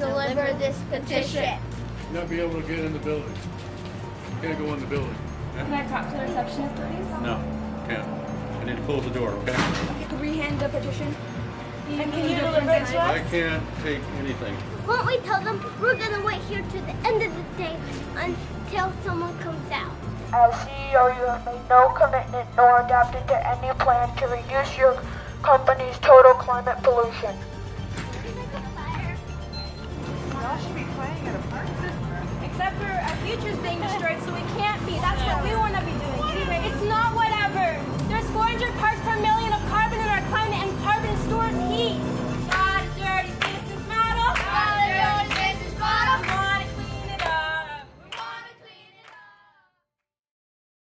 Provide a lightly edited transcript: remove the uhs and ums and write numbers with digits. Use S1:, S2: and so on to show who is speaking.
S1: deliver this petition.
S2: Not be able to get in the building. Can't go in the building.
S3: Can I talk to the receptionist, please?
S2: No, can't. I need to close the door, okay?
S3: Can we hand the petition?
S1: And can you deliver it to
S2: I
S1: us?
S2: can't take anything.
S4: Won't we tell them we're gonna wait here to the end of the day until someone comes out?
S5: As CEO, you have made no commitment nor adapted to any plan to reduce your company's total climate pollution.
S3: Y'all should be playing at a park. Except for our future's being destroyed, so we can't be. That's what we want to be doing.